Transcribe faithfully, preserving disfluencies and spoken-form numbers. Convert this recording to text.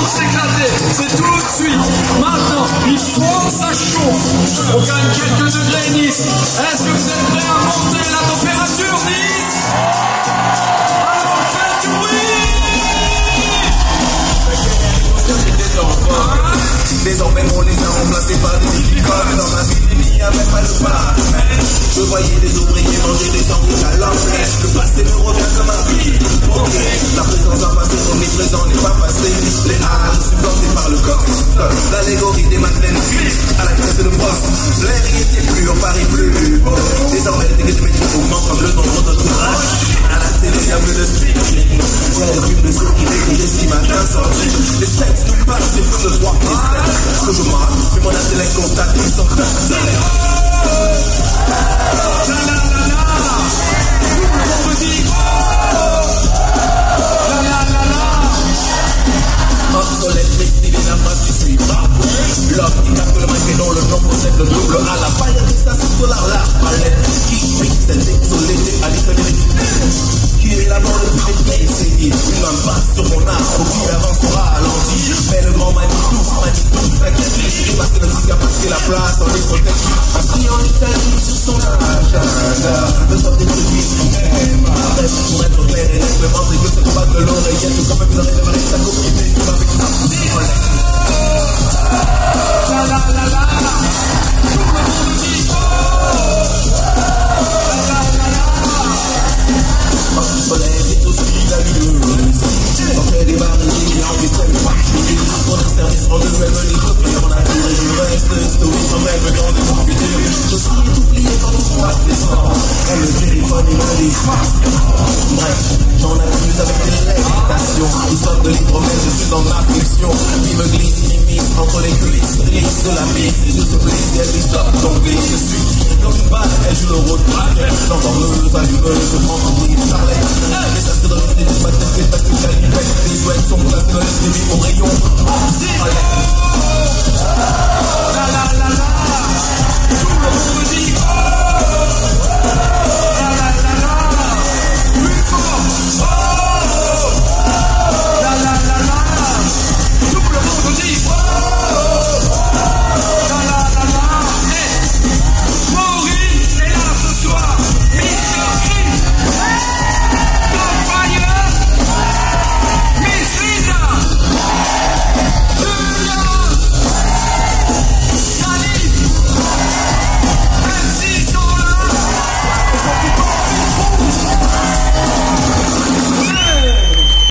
pour s'éclater, c'est tout de suite. Maintenant, il faut que ça chauffe. On gagne quelques degrés Nice. Est-ce que vous êtes prêts à monter la température Nice? Alors faites du bruit. Désormais mon les a remplacés par des licornes. Dans ma ville il n'y avait pas de pas. Je voyais des ouvriers manger des sandwichs à l'anglais. Le passé me revient comme un fil. Ok, la présence en passé, son présent n'est pas passé. Les halles supportées par le corps. L'allégorie des madeleines cuites à la caisse de poste. L'air y était plus, on parie plus. Désormais les tickets de métier augmentent comme le nombre de tourages. À la télé il y a plus de speaking. Il y a des films de ceux qui décrivent ce matin sorti. Les textes nous parlent, c'est comme le soir qui est que je marque, mais mon intellect constate qu'ils sont très salaires. La la la la. Tout le monde dit oh. La la la la. Obsolète, mais stylé la phrase qui suit pas. L'homme qui capte le mic et dont le nom possède le double à la faille de sa solar la palette qui pique cette désolée à l'économie. Qui est la mort depuis des décennies. Une main passe sur mon arbre qui avance au ralenti. Mais le grand Manitou, Manitou, t'inquiète. Parce que le musique a passé la place en discothèque. Assis en Italie sur son agenda. Le top des produits, même arrête. Pour être clair et net, le ventre et que ce combat de l'oreillette. Quand même vous arrivez à varier sa copine, mais tout avec un petit relais. La la la la. Tout le monde dit oh. La la la la. Le soleil est aussi la lumineuse. On fait des barils, on fait des marchés. On a service, on devait venir copier. On a tiré du reste, story sans même dans des computers. Je suis oublié quand on passe des sangs. Et le téléphone il me dit bref, j'en accuse avec délectation. Histoire de l'hydromel, je suis en affliction. Il me glisse, m'immisce entre les cuisses. Glisse de la piste, et je te glisse. Et elle dit stop, donc glisse, je suis comme une balle. Elle joue le rôle de braquet. L'endormeuse, allumeuse, je prends son bruit, Charlotte. Mais ça se donne des bâtons, c'est parce que j'allume des souhaits.